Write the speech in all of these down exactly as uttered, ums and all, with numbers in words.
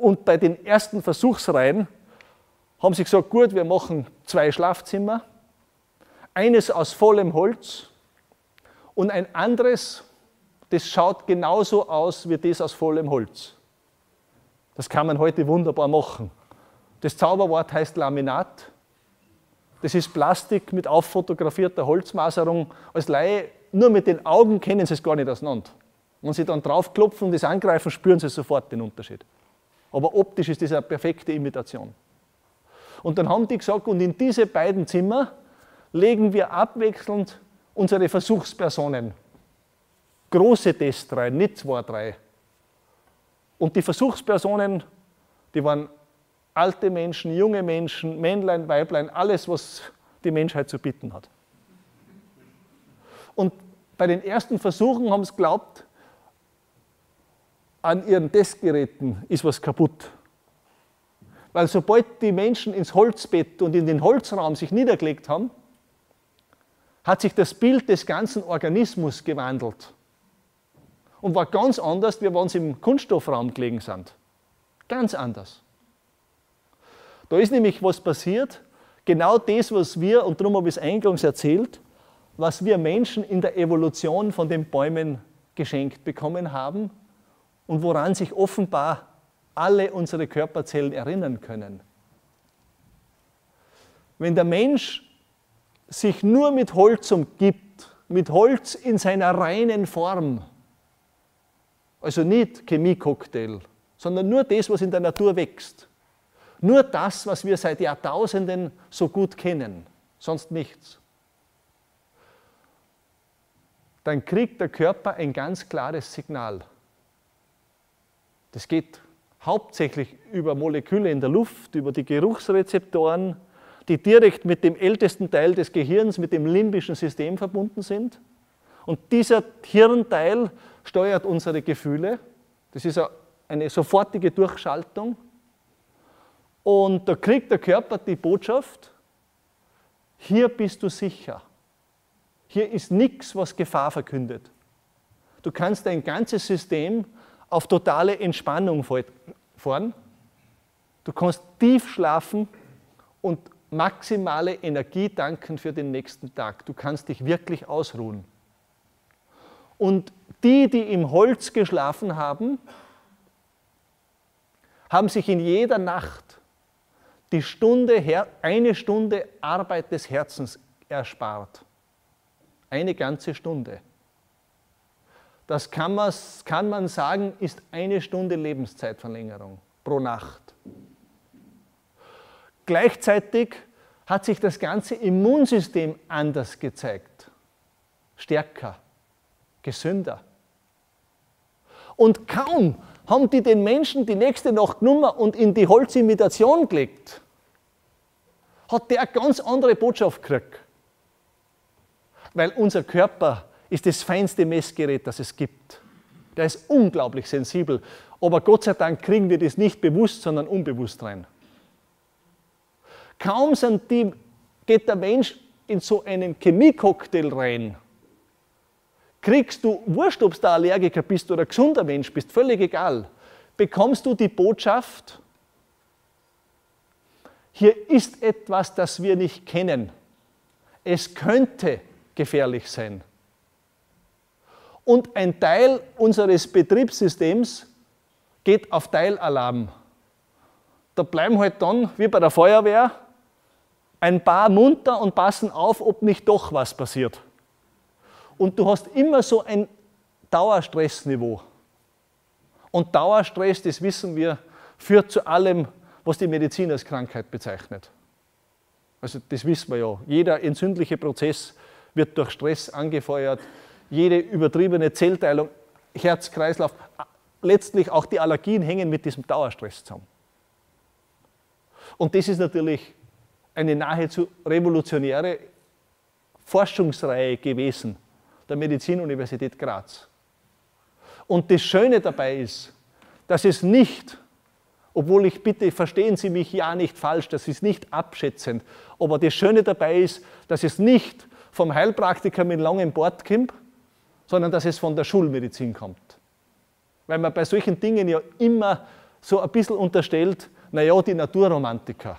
Und bei den ersten Versuchsreihen haben sie gesagt, gut, wir machen zwei Schlafzimmer, eines aus vollem Holz und ein anderes, das schaut genauso aus wie das aus vollem Holz. Das kann man heute wunderbar machen. Das Zauberwort heißt Laminat. Das ist Plastik mit auffotografierter Holzmaserung. Als Laie, nur mit den Augen kennen sie es gar nicht auseinander. Wenn sie dann draufklopfen und das angreifen, spüren sie sofort den Unterschied. Aber optisch ist das eine perfekte Imitation. Und dann haben die gesagt, und in diese beiden Zimmer legen wir abwechselnd unsere Versuchspersonen. Große Testreihen, nicht zwei, drei. Und die Versuchspersonen, die waren alte Menschen, junge Menschen, Männlein, Weiblein, alles, was die Menschheit zu bieten hat. Und bei den ersten Versuchen haben sie geglaubt, an ihren Testgeräten ist was kaputt. Weil sobald die Menschen ins Holzbett und in den Holzraum sich niedergelegt haben, hat sich das Bild des ganzen Organismus gewandelt. Und war ganz anders, wie wenn sie im Kunststoffraum gelegen sind. Ganz anders. Da ist nämlich was passiert, genau das, was wir, und darum habe ich es eingangs erzählt, was wir Menschen in der Evolution von den Bäumen geschenkt bekommen haben und woran sich offenbar alle unsere Körperzellen erinnern können. Wenn der Mensch sich nur mit Holz umgibt, mit Holz in seiner reinen Form, also nicht Chemiecocktail, sondern nur das, was in der Natur wächst, nur das, was wir seit Jahrtausenden so gut kennen, sonst nichts, dann kriegt der Körper ein ganz klares Signal. Das geht hauptsächlich über Moleküle in der Luft, über die Geruchsrezeptoren, die direkt mit dem ältesten Teil des Gehirns, mit dem limbischen System verbunden sind. Und dieser Hirnteil steuert unsere Gefühle. Das ist eine sofortige Durchschaltung. Und da kriegt der Körper die Botschaft, hier bist du sicher. Hier ist nichts, was Gefahr verkündet. Du kannst dein ganzes System auf totale Entspannung fahren. Du kannst tief schlafen und maximale Energie tanken für den nächsten Tag. Du kannst dich wirklich ausruhen. Und die, die im Holz geschlafen haben, haben sich in jeder Nacht die Stunde, eine Stunde Arbeit des Herzens erspart. Eine ganze Stunde. Das kann man, kann man sagen, ist eine Stunde Lebenszeitverlängerung pro Nacht. Gleichzeitig hat sich das ganze Immunsystem anders gezeigt. Stärker, gesünder. Und kaum haben die den Menschen die nächste Nacht genommen und in die Holzimitation gelegt, hat der eine ganz andere Botschaft gekriegt. Weil unser Körper ist das feinste Messgerät, das es gibt. Der ist unglaublich sensibel. Aber Gott sei Dank kriegen wir das nicht bewusst, sondern unbewusst rein. Kaum sind die, geht der Mensch in so einen Chemiecocktail rein, kriegst du, wurscht, ob du da Allergiker bist oder ein gesunder Mensch bist, völlig egal, bekommst du die Botschaft, hier ist etwas, das wir nicht kennen. Es könnte gefährlich sein. Und ein Teil unseres Betriebssystems geht auf Teilalarm. Da bleiben halt dann, wie bei der Feuerwehr, ein paar munter und passen auf, ob nicht doch was passiert. Und du hast immer so ein Dauerstressniveau. Und Dauerstress, das wissen wir, führt zu allem, was die Medizin als Krankheit bezeichnet. Also das wissen wir ja. Jeder entzündliche Prozess wird durch Stress angefeuert. Jede übertriebene Zellteilung, Herz, Kreislauf, letztlich auch die Allergien hängen mit diesem Dauerstress zusammen. Und das ist natürlich eine nahezu revolutionäre Forschungsreihe gewesen der Medizinuniversität Graz. Und das Schöne dabei ist, dass es nicht, obwohl ich bitte, verstehen Sie mich ja nicht falsch, das ist nicht abschätzend, aber das Schöne dabei ist, dass es nicht vom Heilpraktiker mit langem Bart kommt, sondern dass es von der Schulmedizin kommt. Weil man bei solchen Dingen ja immer so ein bisschen unterstellt, naja, die Naturromantiker.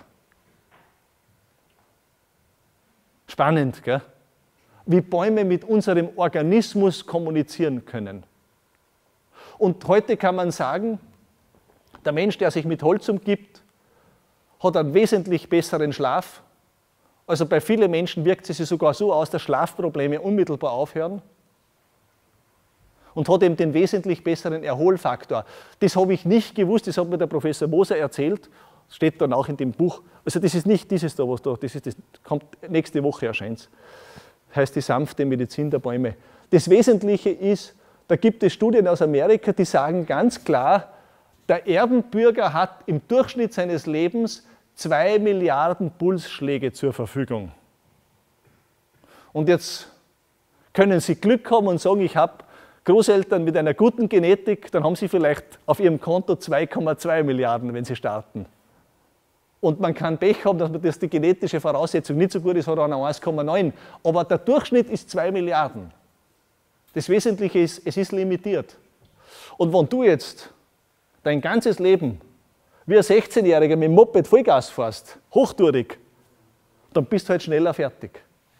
Spannend, gell? Wie Bäume mit unserem Organismus kommunizieren können. Und heute kann man sagen, der Mensch, der sich mit Holz umgibt, hat einen wesentlich besseren Schlaf. Also bei vielen Menschen wirkt es sich sogar so aus, dass Schlafprobleme unmittelbar aufhören. Und hat eben den wesentlich besseren Erholfaktor. Das habe ich nicht gewusst, das hat mir der Professor Moser erzählt, steht dann auch in dem Buch. Also das ist nicht dieses da, was da, das, ist das kommt nächste Woche erscheint. Heißt die sanfte Medizin der Bäume. Das Wesentliche ist, da gibt es Studien aus Amerika, die sagen ganz klar, der Erdenbürger hat im Durchschnitt seines Lebens zwei Milliarden Pulsschläge zur Verfügung. Und jetzt können Sie Glück haben und sagen, ich habe Großeltern mit einer guten Genetik, dann haben Sie vielleicht auf Ihrem Konto zwei Komma zwei Milliarden, wenn Sie starten. Und man kann Pech haben, dass man das die genetische Voraussetzung nicht so gut ist, hat auch noch eins Komma neun. Aber der Durchschnitt ist zwei Milliarden. Das Wesentliche ist, es ist limitiert. Und wenn du jetzt dein ganzes Leben wie ein sechzehnjähriger mit dem Moped Vollgas fährst, hochtourig, dann bist du halt schneller fertig.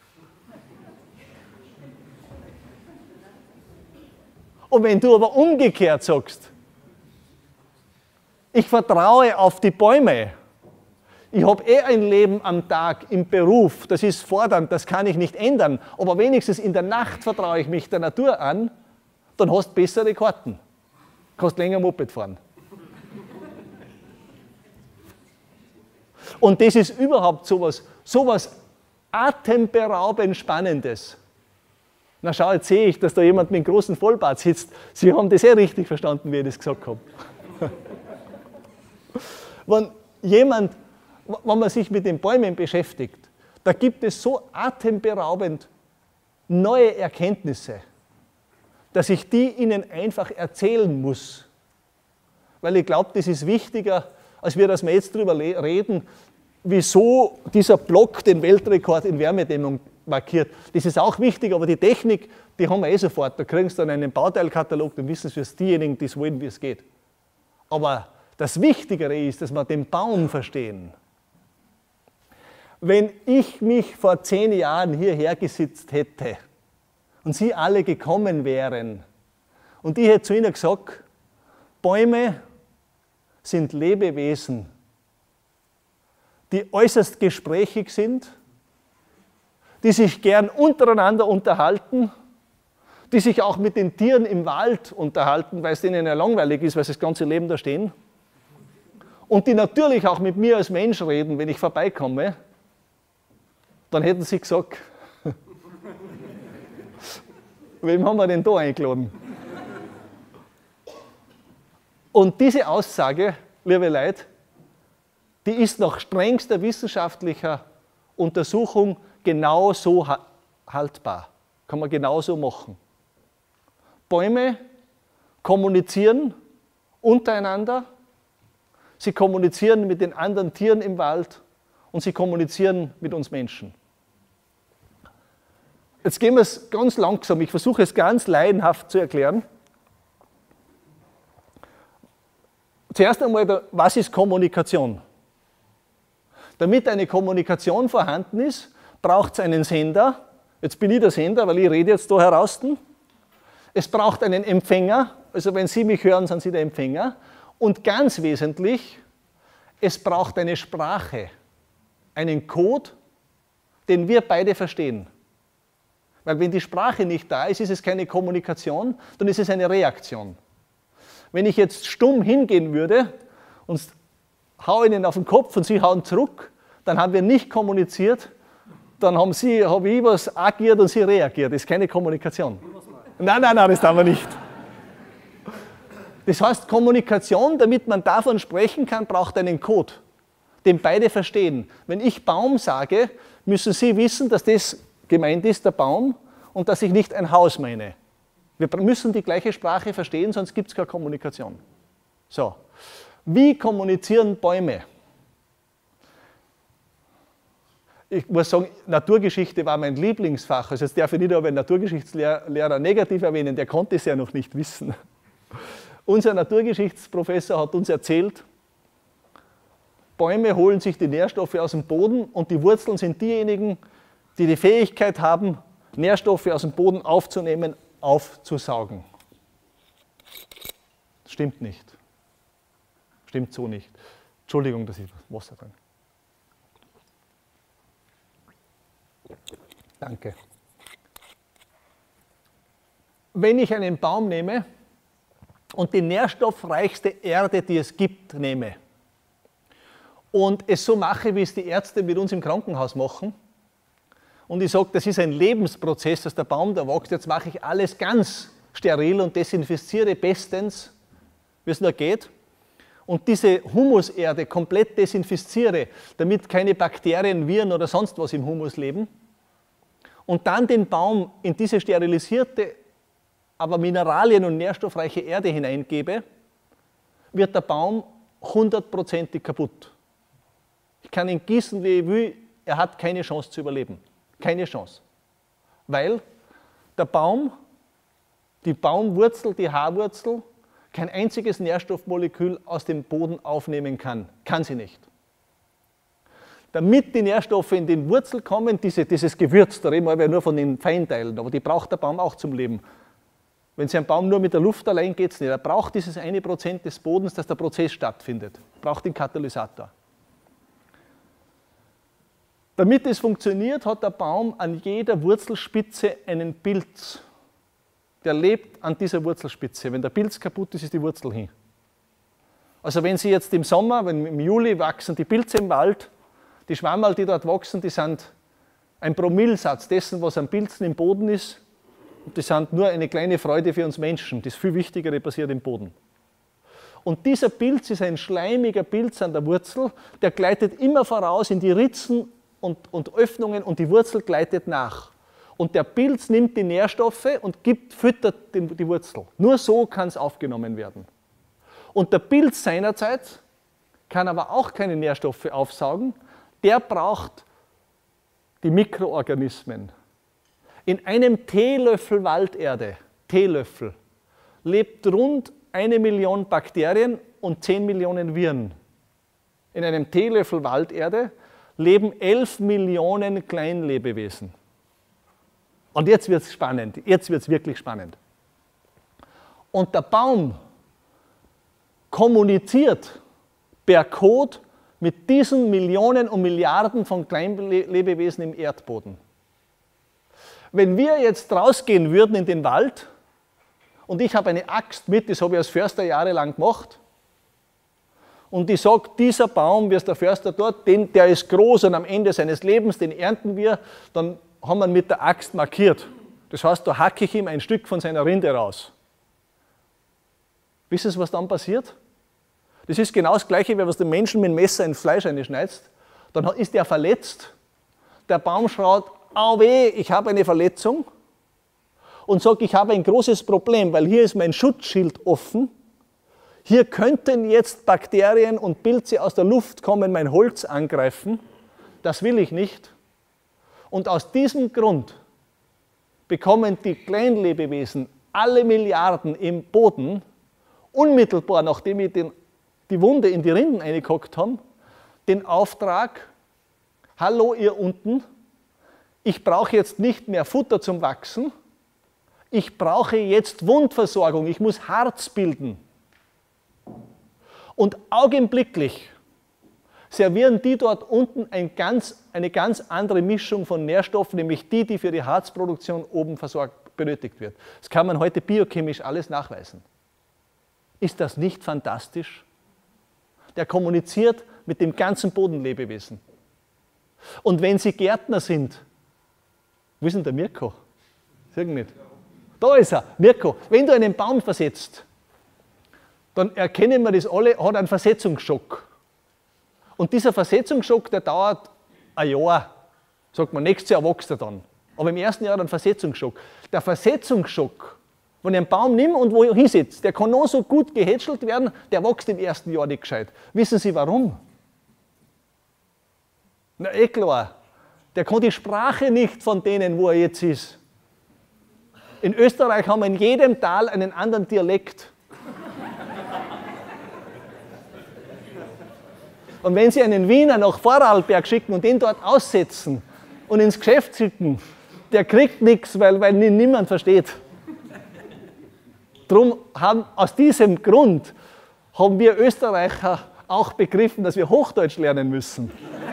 Und wenn du aber umgekehrt sagst, ich vertraue auf die Bäume, ich habe eh ein Leben am Tag im Beruf, das ist fordernd, das kann ich nicht ändern, aber wenigstens in der Nacht vertraue ich mich der Natur an, dann hast du bessere Karten. Kannst länger Moped fahren. Und das ist überhaupt sowas, sowas atemberaubend Spannendes. Na schau, jetzt sehe ich, dass da jemand mit einem großen Vollbart sitzt. Sie haben das eh richtig verstanden, wie ich das gesagt habe. Wenn jemand, wenn man sich mit den Bäumen beschäftigt, da gibt es so atemberaubend neue Erkenntnisse, dass ich die Ihnen einfach erzählen muss. Weil ich glaube, das ist wichtiger, als wir, dass wir jetzt darüber reden, wieso dieser Block den Weltrekord in Wärmedämmung markiert. Das ist auch wichtig, aber die Technik, die haben wir eh sofort. Da kriegen Sie dann einen Bauteilkatalog, dann wissen Sie für diejenigen, die es wollen, wie es geht. Aber das Wichtigere ist, dass wir den Baum verstehen. Wenn ich mich vor zehn Jahren hierher gesitzt hätte und Sie alle gekommen wären und ich hätte zu Ihnen gesagt, Bäume sind Lebewesen, die äußerst gesprächig sind, die sich gern untereinander unterhalten, die sich auch mit den Tieren im Wald unterhalten, weil es denen ja langweilig ist, weil sie das ganze Leben da stehen, und die natürlich auch mit mir als Mensch reden, wenn ich vorbeikomme, dann hätten sie gesagt, wem haben wir denn da eingeladen? Und diese Aussage, liebe Leute, die ist nach strengster wissenschaftlicher Untersuchung genauso haltbar. Kann man genauso machen. Bäume kommunizieren untereinander, sie kommunizieren mit den anderen Tieren im Wald und sie kommunizieren mit uns Menschen. Jetzt gehen wir es ganz langsam, ich versuche es ganz laienhaft zu erklären. Zuerst einmal, was ist Kommunikation? Damit eine Kommunikation vorhanden ist, braucht es einen Sender. Jetzt bin ich der Sender, weil ich rede jetzt da heraus. Es braucht einen Empfänger, also wenn Sie mich hören, sind Sie der Empfänger. Und ganz wesentlich, es braucht eine Sprache, einen Code, den wir beide verstehen. Weil wenn die Sprache nicht da ist, ist es keine Kommunikation, dann ist es eine Reaktion. Wenn ich jetzt stumm hingehen würde und haue Ihnen auf den Kopf und Sie hauen zurück, dann haben wir nicht kommuniziert, dann haben Sie, habe ich was agiert und Sie reagiert. Das ist keine Kommunikation. Nein, nein, nein, das tun wir nicht. Das heißt, Kommunikation, damit man davon sprechen kann, braucht einen Code, den beide verstehen. Wenn ich Baum sage, müssen Sie wissen, dass das gemeint ist, der Baum, und dass ich nicht ein Haus meine. Wir müssen die gleiche Sprache verstehen, sonst gibt es keine Kommunikation. So, wie kommunizieren Bäume? Ich muss sagen, Naturgeschichte war mein Lieblingsfach. Also jetzt darf ich nicht aber einen Naturgeschichtslehrer negativ erwähnen, der konnte es ja noch nicht wissen. Unser Naturgeschichtsprofessor hat uns erzählt, Bäume holen sich die Nährstoffe aus dem Boden und die Wurzeln sind diejenigen, die die Fähigkeit haben, Nährstoffe aus dem Boden aufzunehmen, aufzusaugen. Das stimmt nicht. Stimmt so nicht. Entschuldigung, dass ich Wasser trinke. Danke. Wenn ich einen Baum nehme und die nährstoffreichste Erde, die es gibt, nehme und es so mache, wie es die Ärzte mit uns im Krankenhaus machen, und ich sage, das ist ein Lebensprozess, dass der Baum da wächst, jetzt mache ich alles ganz steril und desinfiziere bestens, wie es nur geht, und diese Humuserde komplett desinfiziere, damit keine Bakterien, Viren oder sonst was im Humus leben, und dann den Baum in diese sterilisierte, aber mineralien- und nährstoffreiche Erde hineingebe, wird der Baum hundertprozentig kaputt. Ich kann ihn gießen, wie ich will, er hat keine Chance zu überleben. Keine Chance. Weil der Baum, die Baumwurzel, die Haarwurzel, kein einziges Nährstoffmolekül aus dem Boden aufnehmen kann. Kann sie nicht. Damit die Nährstoffe in den Wurzel kommen, diese, dieses Gewürz, da reden wir ja nur von den Feinteilen, aber die braucht der Baum auch zum Leben. Wenn Sie ein Baum nur mit der Luft allein geht es nicht. Er braucht dieses eine Prozent des Bodens, dass der Prozess stattfindet. Er braucht den Katalysator. Damit es funktioniert, hat der Baum an jeder Wurzelspitze einen Pilz. Der lebt an dieser Wurzelspitze. Wenn der Pilz kaputt ist, ist die Wurzel hin. Also wenn Sie jetzt im Sommer, wenn im Juli wachsen die Pilze im Wald, die Schwammerl, die dort wachsen, die sind ein Promillsatz dessen, was an Pilzen im Boden ist. Und die sind nur eine kleine Freude für uns Menschen. Das viel Wichtigere passiert im Boden. Und dieser Pilz ist ein schleimiger Pilz an der Wurzel, der gleitet immer voraus in die Ritzen und, und Öffnungen und die Wurzel gleitet nach. Und der Pilz nimmt die Nährstoffe und gibt, füttert die, die Wurzel. Nur so kann es aufgenommen werden. Und der Pilz seinerzeit kann aber auch keine Nährstoffe aufsaugen. Der braucht die Mikroorganismen. In einem Teelöffel Walderde, Teelöffel, lebt rund eine Million Bakterien und zehn Millionen Viren. In einem Teelöffel Walderde leben elf Millionen Kleinlebewesen. Und jetzt wird es spannend, jetzt wird es wirklich spannend. Und der Baum kommuniziert per Code mit diesen Millionen und Milliarden von Kleinlebewesen im Erdboden. Wenn wir jetzt rausgehen würden in den Wald und ich habe eine Axt mit, das habe ich als Förster jahrelang gemacht, und ich sage, dieser Baum, wie es der Förster dort, den, der ist groß und am Ende seines Lebens, den ernten wir, dann haben wir ihn mit der Axt markiert. Das heißt, da hacke ich ihm ein Stück von seiner Rinde raus. Wissen Sie, was dann passiert? Das ist genau das Gleiche, wie was dem Menschen mit dem Messer ins Fleisch einschneidest. Dann ist er verletzt. Der Baum schreit, au weh, ich habe eine Verletzung. Und sagt, ich habe ein großes Problem, weil hier ist mein Schutzschild offen. Hier könnten jetzt Bakterien und Pilze aus der Luft kommen, mein Holz angreifen. Das will ich nicht. Und aus diesem Grund bekommen die Kleinlebewesen, alle Milliarden im Boden, unmittelbar nachdem ich den, die Wunde in die Rinden eingehackt haben, den Auftrag, hallo ihr unten, ich brauche jetzt nicht mehr Futter zum Wachsen, ich brauche jetzt Wundversorgung, ich muss Harz bilden. Und augenblicklich servieren die dort unten ein ganz, eine ganz andere Mischung von Nährstoffen, nämlich die, die für die Harzproduktion oben versorgt, benötigt wird. Das kann man heute biochemisch alles nachweisen. Ist das nicht fantastisch? Der kommuniziert mit dem ganzen Bodenlebewesen. Und wenn Sie Gärtner sind, wo ist denn der Mirko? Sag nicht. Da ist er, Mirko. Wenn du einen Baum versetzt, dann erkennen wir das alle, hat einen Versetzungsschock. Und dieser Versetzungsschock, der dauert ein Jahr. Sagt man, nächstes Jahr wächst er dann. Aber im ersten Jahr hat er einen Versetzungsschock. Der Versetzungsschock, wenn ich einen Baum nehme und wo ich hinsetze, der kann noch so gut gehätschelt werden, der wächst im ersten Jahr nicht gescheit. Wissen Sie warum? Na eh klar, der kann die Sprache nicht von denen, wo er jetzt ist. In Österreich haben wir in jedem Tal einen anderen Dialekt. Und wenn Sie einen Wiener nach Vorarlberg schicken und den dort aussetzen und ins Geschäft schicken, der kriegt nichts, weil, weil ihn niemand versteht. Drum haben, aus diesem Grund haben wir Österreicher auch begriffen, dass wir Hochdeutsch lernen müssen.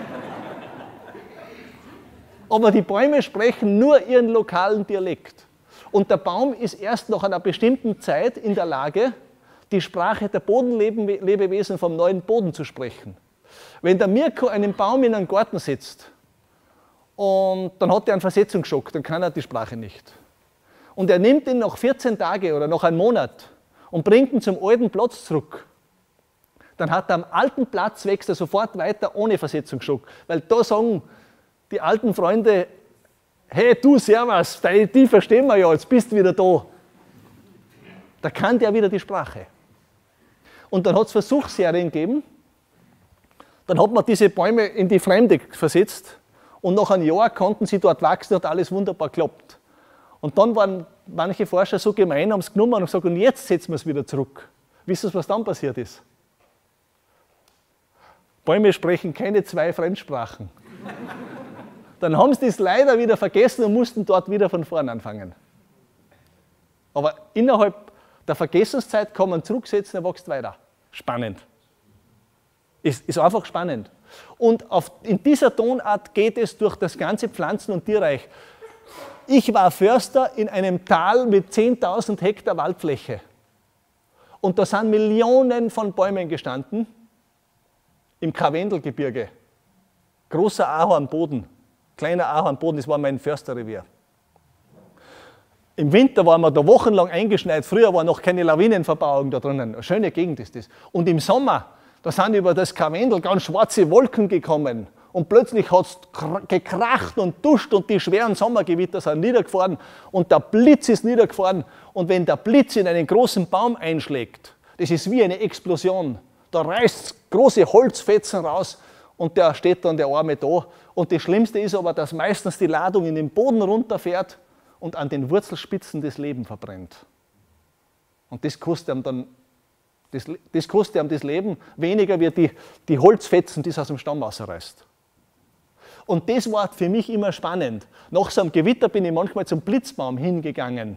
Aber die Bäume sprechen nur ihren lokalen Dialekt. Und der Baum ist erst nach einer bestimmten Zeit in der Lage, die Sprache der Bodenlebewesen vom neuen Boden zu sprechen. Wenn der Mirko einen Baum in einen Garten setzt und dann hat er einen Versetzungsschock, dann kann er die Sprache nicht. Und er nimmt ihn nach vierzehn Tagen oder nach einem Monat und bringt ihn zum alten Platz zurück. Dann hat er am alten Platz, wächst er sofort weiter ohne Versetzungsschock. Weil da sagen die alten Freunde, hey du Servus, die verstehen wir ja, jetzt bist du wieder da. Da kann der wieder die Sprache. Und dann hat es Versuchsserien gegeben, dann hat man diese Bäume in die Fremde versetzt und nach einem Jahr konnten sie dort wachsen, hat alles wunderbar geklappt. Und dann waren manche Forscher so gemein, haben es genommen und gesagt, und jetzt setzen wir es wieder zurück. Wisst ihr, was dann passiert ist? Bäume sprechen keine zwei Fremdsprachen. Dann haben sie das leider wieder vergessen und mussten dort wieder von vorn anfangen. Aber innerhalb der Vergessenszeit kann man zurücksetzen, er wächst weiter. Spannend. Ist, ist einfach spannend. Und auf, in dieser Tonart geht es durch das ganze Pflanzen- und Tierreich. Ich war Förster in einem Tal mit zehntausend Hektar Waldfläche. Und da sind Millionen von Bäumen gestanden im Karwendelgebirge. Großer Ahornboden, kleiner Ahornboden, das war mein Försterrevier. Im Winter waren wir da wochenlang eingeschneit, früher war noch keine Lawinenverbauung da drinnen. Eine schöne Gegend ist das. Und im Sommer, da sind über das Karwendel ganz schwarze Wolken gekommen. Und plötzlich hat es gekracht und duscht und die schweren Sommergewitter sind niedergefahren und der Blitz ist niedergefahren. Und wenn der Blitz in einen großen Baum einschlägt, das ist wie eine Explosion. Da reißt große Holzfetzen raus und der steht dann der Arme da. Und das Schlimmste ist aber, dass meistens die Ladung in den Boden runterfährt und an den Wurzelspitzen das Leben verbrennt. Und das kostet ihm dann das, das, kostet ihm das Leben weniger wie die, die Holzfetzen, die es aus dem Stamm rausreißt. Und das war für mich immer spannend. Nach so einem Gewitter bin ich manchmal zum Blitzbaum hingegangen.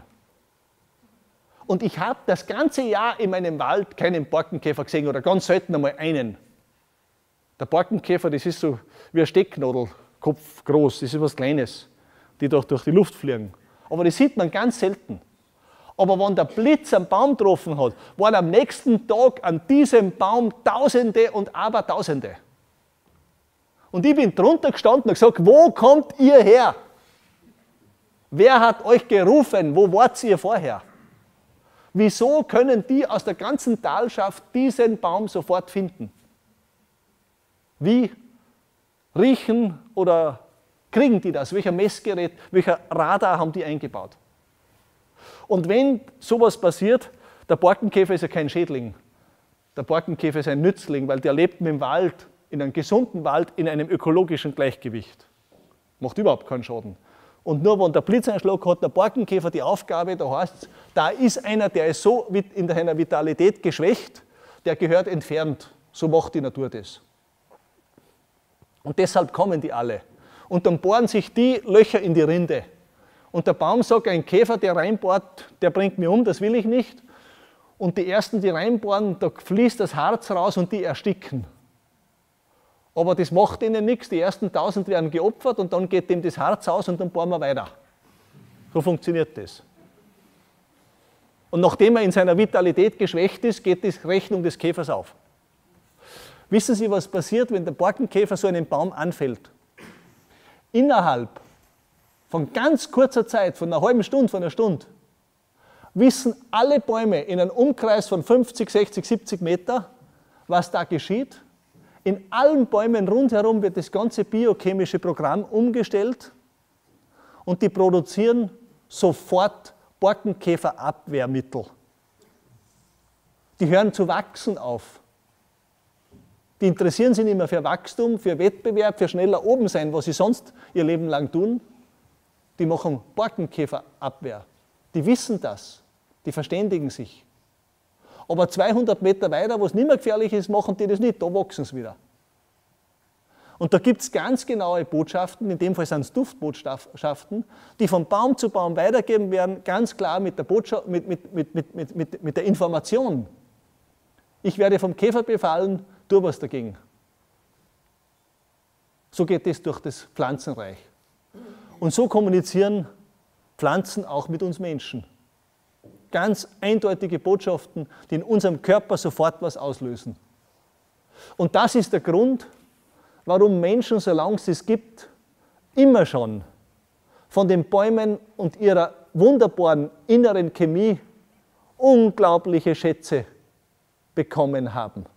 Und ich habe das ganze Jahr in meinem Wald keinen Borkenkäfer gesehen oder ganz selten einmal einen. Der Borkenkäfer, das ist so wie ein Stecknadelkopf groß, das ist was Kleines, die durch, durch die Luft fliegen. Aber das sieht man ganz selten. Aber wenn der Blitz einen Baum getroffen hat, waren am nächsten Tag an diesem Baum Tausende und Abertausende. Und ich bin drunter gestanden und gesagt, wo kommt ihr her? Wer hat euch gerufen? Wo wart ihr vorher? Wieso können die aus der ganzen Talschaft diesen Baum sofort finden? Wie riechen oder kriegen die das? Welcher Messgerät, welcher Radar haben die eingebaut? Und wenn sowas passiert, der Borkenkäfer ist ja kein Schädling. Der Borkenkäfer ist ein Nützling, weil der lebt im Wald, in einem gesunden Wald, in einem ökologischen Gleichgewicht. Macht überhaupt keinen Schaden. Und nur wenn der Blitzeinschlag hat, der Borkenkäfer die Aufgabe, da heißt es, da ist einer, der ist so in seiner Vitalität geschwächt, der gehört entfernt. So macht die Natur das. Und deshalb kommen die alle. Und dann bohren sich die Löcher in die Rinde. Und der Baum sagt, ein Käfer, der reinbohrt, der bringt mich um, das will ich nicht. Und die ersten, die reinbohren, da fließt das Harz raus und die ersticken. Aber das macht ihnen nichts, die ersten tausend werden geopfert und dann geht dem das Harz aus und dann bohren wir weiter. So funktioniert das. Und nachdem er in seiner Vitalität geschwächt ist, geht die Rechnung des Käfers auf. Wissen Sie, was passiert, wenn der Borkenkäfer so einen Baum anfällt? Innerhalb von ganz kurzer Zeit, von einer halben Stunde, von einer Stunde, wissen alle Bäume in einem Umkreis von fünfzig, sechzig, siebzig Meter, was da geschieht. In allen Bäumen rundherum wird das ganze biochemische Programm umgestellt und die produzieren sofort Borkenkäferabwehrmittel. Die hören zu wachsen auf. Die interessieren sich nicht mehr für Wachstum, für Wettbewerb, für schneller oben sein, was sie sonst ihr Leben lang tun. Die machen Borkenkäferabwehr. Die wissen das. Die verständigen sich. Aber zweihundert Meter weiter, wo es nicht mehr gefährlich ist, machen die das nicht. Da wachsen sie wieder. Und da gibt es ganz genaue Botschaften, in dem Fall sind es Duftbotschaften, die von Baum zu Baum weitergeben werden, ganz klar mit der, Botschaft, mit, mit, mit, mit, mit, mit, mit der Information. Ich werde vom Käfer befallen, tu was dagegen. So geht es durch das Pflanzenreich. Und so kommunizieren Pflanzen auch mit uns Menschen. Ganz eindeutige Botschaften, die in unserem Körper sofort was auslösen. Und das ist der Grund, warum Menschen, solange es es gibt, immer schon von den Bäumen und ihrer wunderbaren inneren Chemie unglaubliche Schätze bekommen haben.